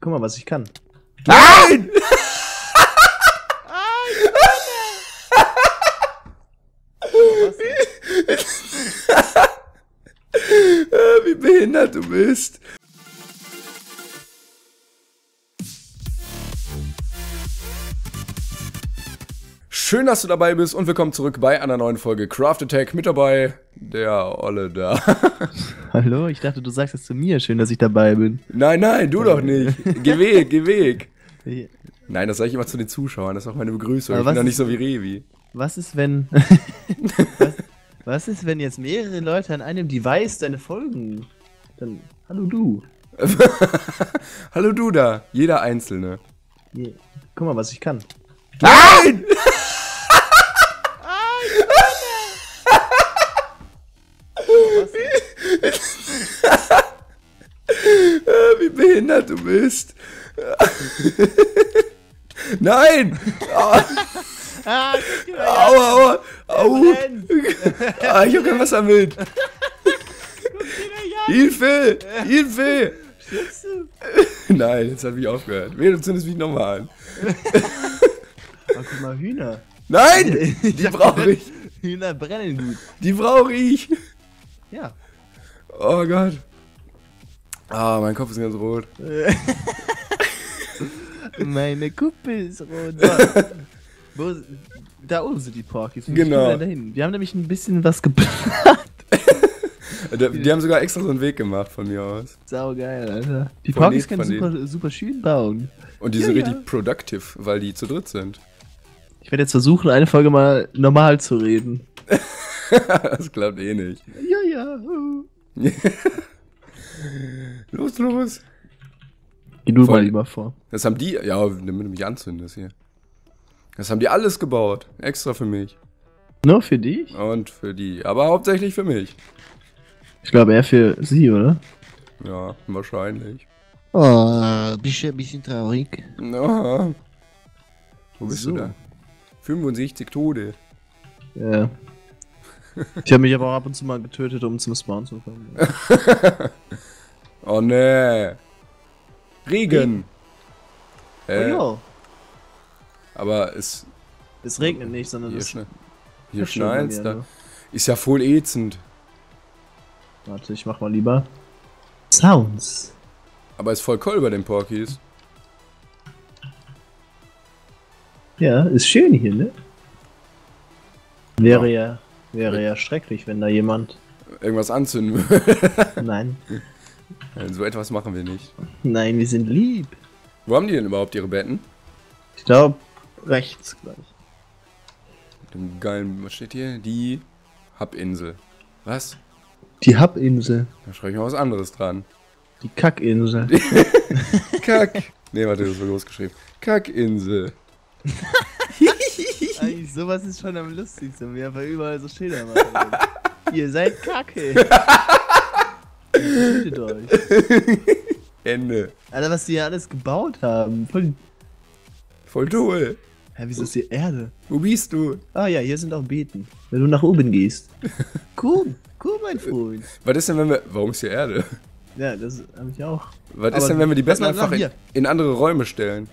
Guck mal, was ich kann. Nein! Wie behindert du bist. Schön, dass du dabei bist und willkommen zurück bei einer neuen Folge Craft Attack. Mit dabei der Olle da. Hallo, ich dachte, du sagst es zu mir. Schön, dass ich dabei bin. Nein, du doch nicht. Geh weg. Ja. Nein, das sage ich immer zu den Zuschauern. Das ist auch meine Begrüßung. Aber Ich bin was doch nicht ist- so wie Revi. Was ist, wenn... was ist, wenn jetzt mehrere Leute an einem Device deine Folgen... Dann... Hallo du. Hallo du da. Jeder Einzelne. Hier. Guck mal, was ich kann. Nein! Wie behindert du bist. Nein! Ah, guck dir mal Aua! Au! brennt. Ich hab kein Wasser mit! Hilfe! Stirbst du? Nein, jetzt hat mich aufgehört. Wehe, du zündest mich nochmal an. Oh, guck mal, Hühner. Nein! Die brauche ich! Hühner brennen gut. Die brauche ich! Ja. Oh Gott. Ah, mein Kopf ist ganz rot. Meine Kuppe ist rot. Wo, da oben sind die Porkies. Wie Genau. kommen wir denn dahin? Wir haben nämlich ein bisschen was geplant. Die haben sogar extra so einen Weg gemacht von mir aus. Saugeil, Alter. Die Von Porkies denen- können von super schön bauen. Und die Ja, sind ja. richtig productive, weil die zu dritt sind. Ich werde jetzt versuchen, eine Folge mal normal zu reden. Das klappt eh nicht. Ja. Los. Geh du Voll. mal lieber vor. Das haben die, ja, damit du mich anzündest hier. Das haben die alles gebaut. Extra für mich. Nur für dich? Und für die. Aber hauptsächlich für mich. Ich glaube eher für sie, oder? Ja, wahrscheinlich. Oh, bist du ein bisschen traurig? Ja. Wo bist So. du da? 65 Tode. Ja. Ich habe mich aber auch ab und zu mal getötet, um zum Spawn zu kommen. Oh nee. Regen. Oh ja. Aber es. Es regnet nicht, sondern Hier, es hier hat schon bei schneit's mir, da. ne? Ist ja voll ätzend. Warte, ich mach mal lieber Sounds. Aber ist voll cool bei den Porkies. Ja, ist schön hier, ne? Wäre ja schrecklich, wenn da jemand... Irgendwas anzünden würde. Nein. So etwas machen wir nicht. Nein, wir sind lieb. Wo haben die denn überhaupt ihre Betten? Ich glaube, rechts gleich. Mit dem geilen, was steht hier? Die Hub-Insel. Was? Die Hub-Insel. Da schreibe ich mal was anderes dran. Die Kackinsel. Kack. Nee, warte, das war groß geschrieben. Kackinsel. Eigentlich, sowas ist schon am lustigsten, wie einfach überall so Schilder machen. Ihr seid Kacke. Tötet euch. Ende. Alter, was die hier alles gebaut haben. Voll toll. Hä, wieso ist hier Erde? Wo bist du? Ah ja, hier sind auch Beeten. Wenn du nach oben gehst. Cool, mein Freund. Was ist denn, wenn wir. Warum ist hier Erde? Ja, das habe ich auch. Was ist Aber denn, wenn wir die lass Betten mal einfach nach hier. in andere Räume stellen?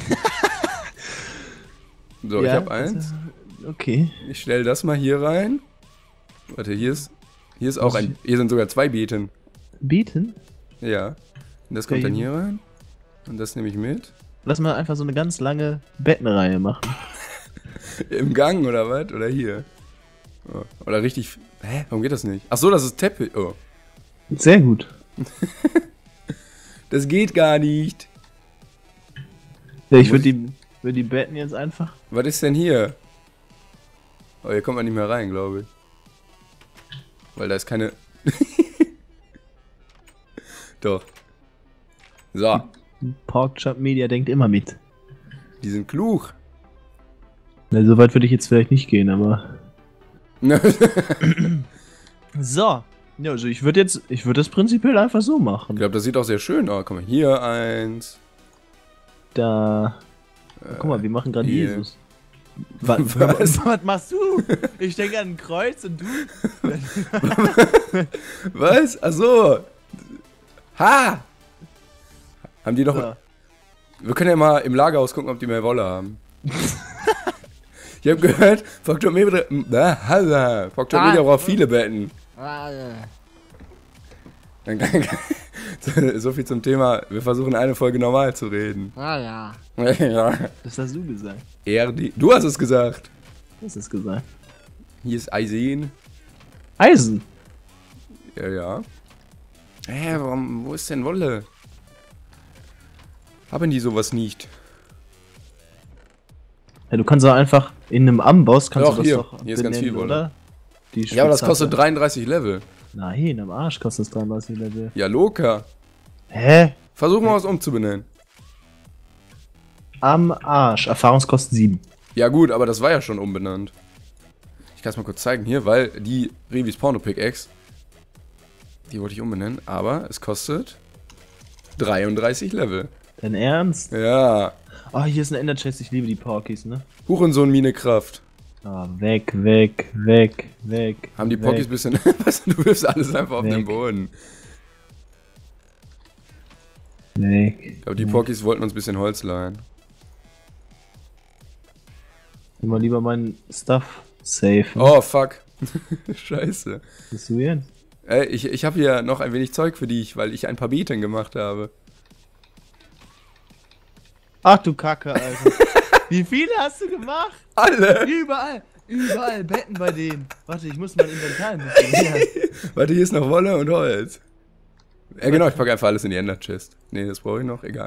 So, ich Ja, habe eins. Okay. Ich stelle das mal hier rein. Warte, hier ist auch ein. Hier sind sogar zwei Beeten. Beeten? Ja. Und das kommt Okay. dann hier rein. Und das nehme ich mit. Lass mal einfach so eine ganz lange Bettenreihe machen. Im Gang oder was? Oder hier? Oh. Oder richtig. Hä? Warum geht das nicht? Ach so, das ist Teppich. Oh. Sehr gut. Das geht gar nicht. Ja, ich würde die Betten jetzt einfach... Was ist denn hier? Oh, hier kommt man nicht mehr rein, glaube ich. Weil da ist keine. Doch. So. Porkchop Media denkt immer mit. Die sind klug. Na, so weit würde ich jetzt vielleicht nicht gehen, aber... So. Ja, also ich würde das prinzipiell einfach so Ich machen. glaube, das sieht auch sehr schön aus. Guck mal, hier eins. Da... Guck mal, wir machen gerade hier. Jesus. Was machst du? Ich denke an ein Kreuz und du... Was? Ach so. Ha! Haben die doch. So. Wir können ja mal im Lagerhaus gucken, ob die mehr Wolle haben. Ich habe gehört, Faktor Media braucht viele Betten. So viel zum Thema, wir versuchen eine Folge normal zu reden. Ja. Ja. Das hast du gesagt. Du hast es gesagt. Du hast es gesagt. Hier ist Eisen. Eisen? Ja. Wo ist denn Wolle? Haben die sowas nicht? Ja, du kannst doch einfach in einem Amboss kannst Doch, du das hier. doch Hier ist ganz viel Wolle. oder? Die Ja, aber das kostet Spitzhacke. 33 Level. Nein, am Arsch kostet es 33 Level. Ja, locker. Hä? Versuch mal was umzubenennen. Am Arsch. Erfahrungskosten 7. Ja gut, aber das war ja schon umbenannt. Ich kann es mal kurz zeigen hier, weil die Revis Porno Pickaxe, die wollte ich umbenennen, aber es kostet 33 Level. Dein Ernst? Ja. Oh, hier ist ein Ender Chest. Ich liebe die Porkies, ne? Hurensohn Mine Kraft. Ah, weg. Haben die Porkies ein bisschen... Was? Du wirfst alles einfach auf Weg. den Boden. Weg. Ich glaube, die Porkies wollten uns ein bisschen Holz leihen. Immer lieber meinen Stuff safe. Oh, fuck. Scheiße. Was bist du hier? Ich habe hier noch ein wenig Zeug für dich, weil ich ein paar Beeten gemacht habe. Ach du Kacke, Alter. Wie viele hast du gemacht? Alle! Überall Betten bei denen. Warte, ich muss mein Inventar ein bisschen mehr. Warte, hier ist noch Wolle und Holz. Ja genau, ich packe einfach alles in die Ender Chest. Nee, das brauche ich noch, egal.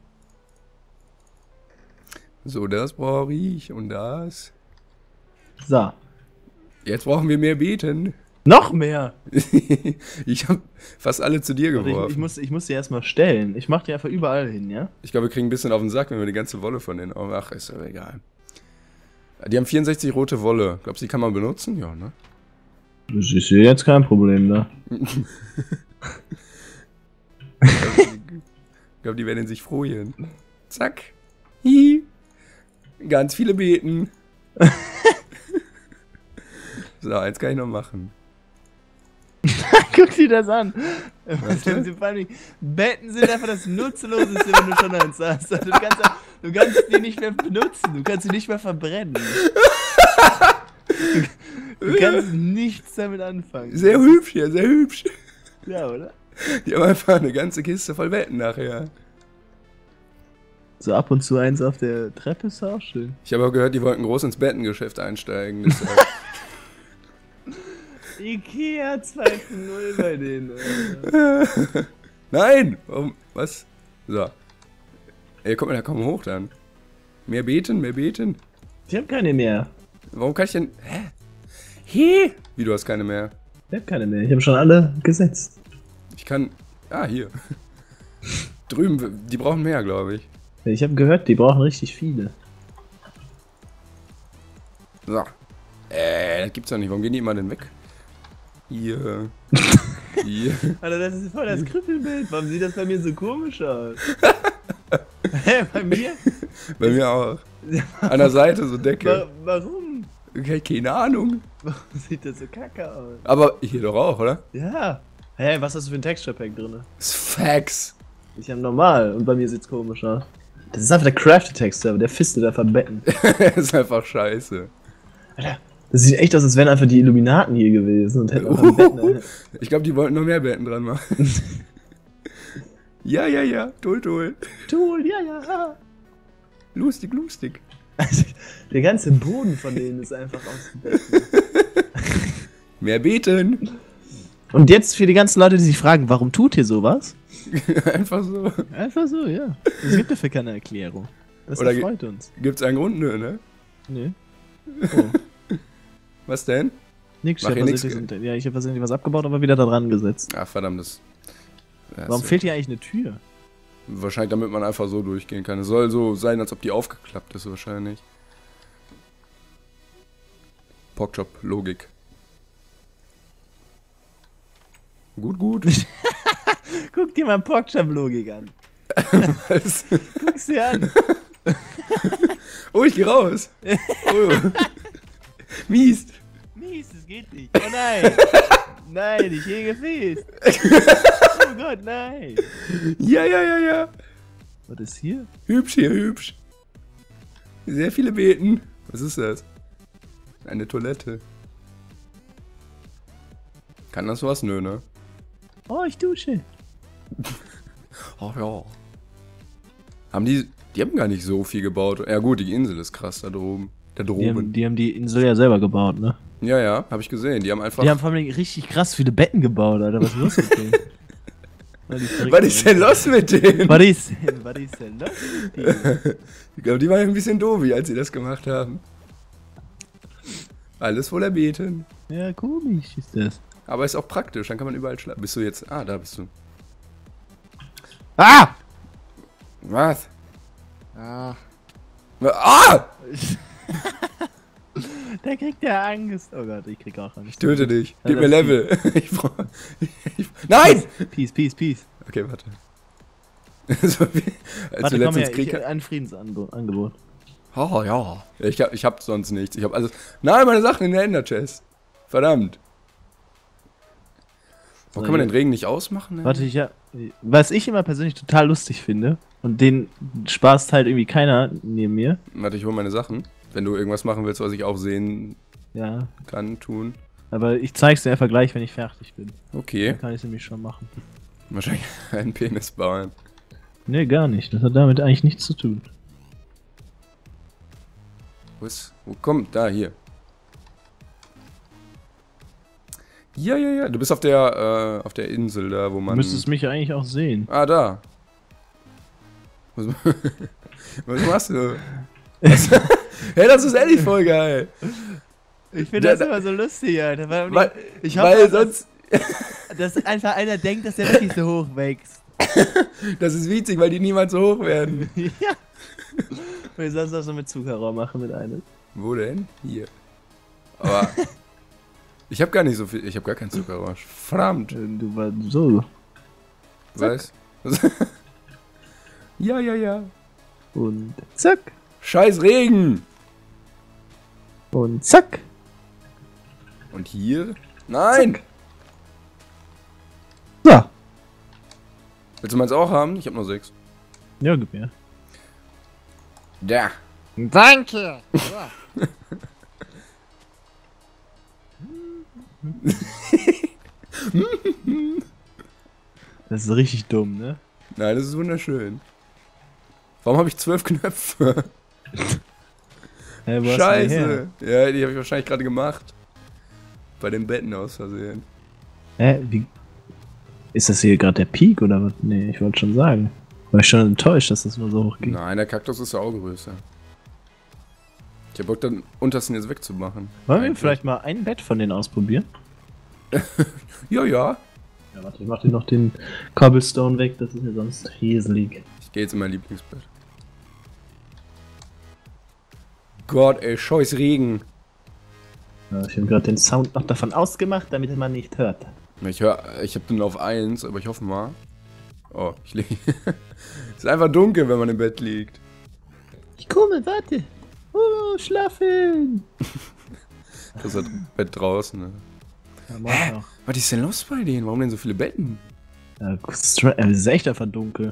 So, das brauche ich und das. So. Jetzt brauchen wir mehr Beeten. Noch mehr. Ich habe fast alle zu dir Warte, geworfen. ich muss die erstmal stellen. Ich mach die einfach überall hin, ja? Ich glaube, wir kriegen ein bisschen auf den Sack, wenn wir die ganze Wolle von denen... Oh, ach, ist aber egal. Die haben 64 rote Wolle. Glaubst du, die kann man benutzen? Ja, ne? Das ist hier jetzt kein Problem, ne? Ich glaube, die werden sich freuen. Zack. Hi. Ganz viele Beeten. So, eins kann ich noch machen. Guck dir das an. Was denn? Vor allem, Betten sind einfach das Nutzloseste, wenn du schon eins hast. Also du kannst die nicht mehr benutzen. Du kannst sie nicht mehr verbrennen. Du kannst nichts damit anfangen. Sehr hübsch hier, sehr hübsch. Ja, oder? Die haben einfach eine ganze Kiste voll Betten nachher. So ab und zu eins auf der Treppe ist auch schön. Ich habe auch gehört, die wollten groß ins Bettengeschäft einsteigen. Deshalb. Ikea 2.0 bei denen. Alter. Nein! Warum? Was? So. Ey, guck mal, da kommen hoch dann. Mehr Beeten, mehr Beeten. Ich hab keine mehr. Warum kann ich denn... Hä? Wie, du hast keine mehr? Ich hab keine mehr. Ich habe schon alle gesetzt. Ich kann... Ah, hier. Drüben, die brauchen mehr, glaube ich. Ich habe gehört, die brauchen richtig viele. So. Das gibt's doch nicht. Warum gehen die immer denn weg? Hier. Hier. Alter, das ist voll das Krüppelbild. Warum sieht das bei mir so komisch aus? Hä, bei mir? Bei mir auch. An der Seite so Decke. Warum? Okay, keine Ahnung. Warum sieht das so kacke aus? Aber hier doch auch, oder? Ja. Hä, was hast du für ein Texture Pack drin? Das ist Fax. Ich hab normal und bei mir sieht's komisch aus. Das ist einfach der Crafted-Text-Server, der fistet einfach Betten. Das ist einfach scheiße. Alter, das sieht echt aus, als wären einfach die Illuminaten hier gewesen und hätten einfach Betten. Alter. Ich glaube, die wollten noch mehr Betten dran machen. Ja. Toll. Tool, ja. Lustig, lustig. Also, der ganze Boden von denen ist einfach aus Betten. Mehr Beeten. Und jetzt für die ganzen Leute, die sich fragen, warum tut ihr sowas? Einfach so. Einfach so, ja. Es gibt dafür keine Erklärung. Das Oder freut uns. Gibt's einen Grund? Nö, ne? Nee. Oh. Was denn? Nix, Mach ich hier hab nix. ich hab versehentlich was abgebaut, aber wieder da dran gesetzt. Ach, verdammt, das... Warum fehlt hier eigentlich eine Tür? Wahrscheinlich, damit man einfach so durchgehen kann. Es soll so sein, als ob die aufgeklappt ist, wahrscheinlich. Porkchop-Logik. Gut. Guck dir mal Porkchop-Logik an. Was? Guck's dir an. Oh, ich geh raus. Oh. Mies. Mies, das geht nicht. Oh nein. Nein, ich hege fest. Oh Gott, nein. Ja. Was ist hier? Hübsch hier, hübsch. Sehr viele Beeten. Was ist das? Eine Toilette. Kann das was? Nö, ne? Oh, ich dusche. Ach ja. Die haben gar nicht so viel gebaut. Ja gut, die Insel ist krass da droben. Da droben. Die haben die Insel ja selber gebaut, ne? Ja, ja, habe ich gesehen. Die haben einfach... Die haben vor allem richtig krass viele Betten gebaut, Alter. Was ist los mit denen? Was ist denn los mit denen? Was ist denn los mit denen? Ich glaube, die waren ein bisschen doof, als sie das gemacht haben. Alles voller Beeten. Ja, komisch ist das. Aber ist auch praktisch, dann kann man überall schlafen. Bist du jetzt... Ah, da bist du. Ah! Was? Ah! Ah! Da kriegt der Angst. Oh Gott, ich krieg auch Angst. Ich töte dich. Ja, Gib mir das Level. Nein! Peace, peace, peace. Okay, warte. So, als Warte, wir komm her, letztens Krieg... ein Friedensangebot. Oh, ja. Ich hab sonst nichts. Ich hab alles... Nein, meine Sachen in der Ender-Chest. Verdammt. Wo kann man den Regen nicht ausmachen? Ey? Warte, was ich immer persönlich total lustig finde, und den spaßt halt irgendwie keiner neben mir. Warte, ich hole meine Sachen. Wenn du irgendwas machen willst, was ich auch sehen Ja. kann, tun. Aber ich zeig's dir einfach gleich, wenn ich fertig bin. Okay. Dann kann ich nämlich schon machen. Wahrscheinlich einen Penis bauen. Nee, gar nicht. Das hat damit eigentlich nichts zu tun. Wo kommt? Da, hier. Ja. Du bist auf der Insel da, wo man... Du müsstest mich ja eigentlich auch sehen. Ah, da. Was machst du? Hey, das ist ehrlich voll geil. Ich finde das immer so lustig, Alter. Weil sonst... dass einfach einer denkt, dass der wirklich so hoch wächst. Das ist witzig, weil die niemals so hoch werden. Ja. Wir sonst auch so mit Zuckerrohr machen mit einem. Wo denn? Hier. Aber... Ich habe gar nicht so viel... Ich habe gar keinen Zuckerrohr. Verdammt. Du warst so. Was? Ja. Und zack. Scheiß Regen. Und zack. Und hier? Nein! Zack. So. Willst du meins auch haben? Ich habe nur 6. Ja, gib mir. Da. Danke. Ja. Das ist richtig dumm, ne? Nein, das ist wunderschön. Warum habe ich 12 Knöpfe? Hey, wo hast du die Scheiße. Ja, die habe ich wahrscheinlich gerade gemacht. Bei den Betten aus Versehen. Wie? Ist das hier gerade der Peak oder was? Nee, ich wollte schon sagen. War ich schon enttäuscht, dass das nur so hoch ging. Nein, der Kaktus ist ja auch größer. Ich hab Bock, den untersten jetzt wegzumachen. Wollen wir vielleicht mal ein Bett von denen ausprobieren? Ja. Ja, warte, ich mach dir noch den Cobblestone weg, das ist mir sonst häselig. Ich gehe jetzt in mein Lieblingsbett. Gott, ey, scheiß Regen. Ja, ich habe gerade den Sound noch davon ausgemacht, damit man nicht hört. Ich hab den auf 1, aber ich hoffe mal. Oh, ich liege. Ist einfach dunkel, wenn man im Bett liegt. Ich komme, warte. Oh, schlafen. Das ist das Bett draußen, ne? Ja, Was ist denn los bei denen? Warum denn so viele Betten? ja, es ist echt einfach dunkel.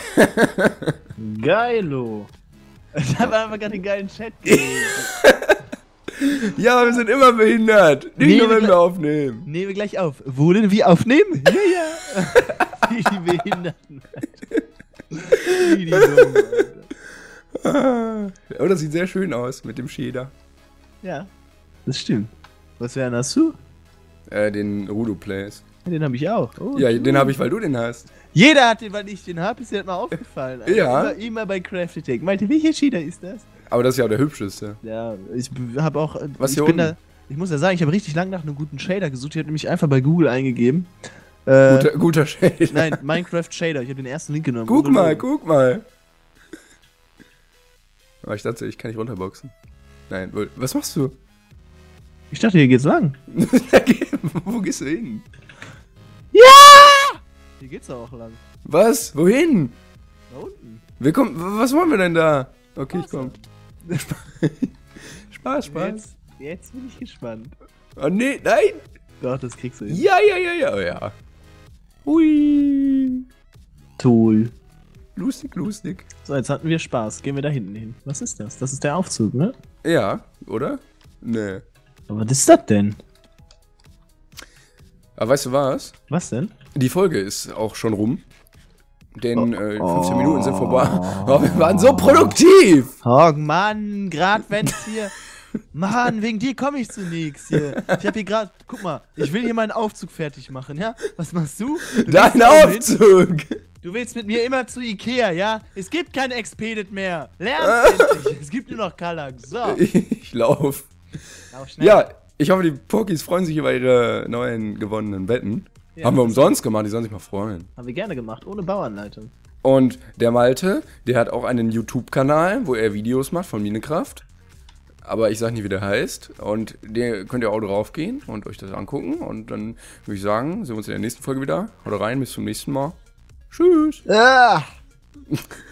Geilo. Ich habe einfach gerade den geilen Chat gelesen. Ja, wir sind immer behindert. Nicht Nee, nur, wenn wir- wir aufnehmen. Nehmen wir gleich auf. Wo denn? Wie aufnehmen? Ja. Wie die Behinderten. Wie die Dummen, Alter. Oh, das sieht sehr schön aus mit dem Shader. Ja, das stimmt. Was für einen hast du? Den Rudo Plays. Den habe ich auch. Oh, Ja, cool. den habe ich, weil du den hast. Jeder hat den, weil ich den habe. Ist dir das mal aufgefallen. Alter. Ja. Immer bei Crafty Tech. Meinte, welcher Cheater ist das? Aber das ist ja auch der hübscheste. Ja, ich habe auch. Was ich hier bin unten? ich muss ja sagen, ich habe richtig lange nach einem guten Shader gesucht. Ich habe nämlich einfach bei Google eingegeben. Guter Shader. Nein, Minecraft Shader. Ich habe den ersten Link genommen. Guck mal. Aber ich dachte, ich kann nicht runterboxen. Nein, was machst du? Ich dachte, hier geht's lang. Wo gehst du hin? Hier geht's auch lang. Was? Wohin? Da unten. Was wollen wir denn da? Okay, ich Wasser. komm. Spaß. Jetzt bin ich gespannt. Oh nee, nein! Doch, das kriegst du hin. Ja. Hui. Tool. lustig, lustig. So, jetzt hatten wir Spaß. Gehen wir da hinten hin. Was ist das? Das ist der Aufzug, ne? Ja, oder? Nee. Aber was ist das denn? Aber weißt du was? Was denn? Die Folge ist auch schon rum. Denn 15 Minuten sind vorbei. Oh, wir waren so produktiv! Oh Mann, grad wenn's hier... Mann, wegen dir komme ich zu nix hier. Ich hab hier gerade... Guck mal, ich will hier meinen Aufzug fertig machen, ja? Was machst du? Dein Aufzug! Du willst mit mir immer zu Ikea, ja? Es gibt kein Expedit mehr. Lern's endlich. Es gibt nur noch Kallax. So. Ich lauf. Lauf schnell. Ja, ich hoffe, die Pokis freuen sich über ihre neuen gewonnenen Betten. Ja, Haben wir umsonst gemacht, die sollen sich mal freuen. Haben wir gerne gemacht, ohne Bauanleitung. Und der Malte, der hat auch einen YouTube-Kanal, wo er Videos macht von Minecraft. Aber ich sag nicht, wie der heißt. Und der könnt ihr auch drauf gehen und euch das angucken. Und dann würde ich sagen, sehen wir uns in der nächsten Folge wieder. Haut rein, bis zum nächsten Mal. Tschüss. Ah.